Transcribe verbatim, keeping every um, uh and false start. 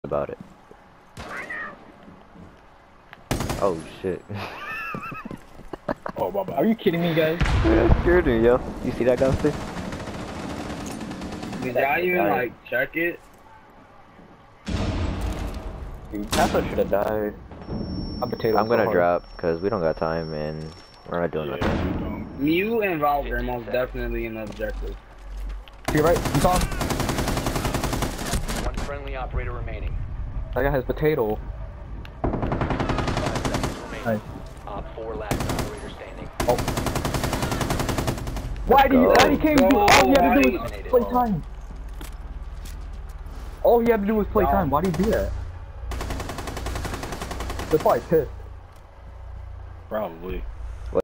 about it. Oh shit. Oh, Baba. Are you kidding me, guys? Yeah, scared me, yo. You see that guy stick? Did y'all even like check it? Dude, Papa should have died. I'm, potato I'm so gonna hard. drop because we don't got time and we're not doing Yeah, nothing. Mew and Valve are most definitely an objective. To your right, you saw him? One friendly operator remaining. That guy has potato. Five seconds remaining. Nice. Op four last operator standing. Oh. Why do you? Why do you can't do? All you had to do was Go. play time. All he had to do was play time. Why do you do that? They're probably pissed. Probably.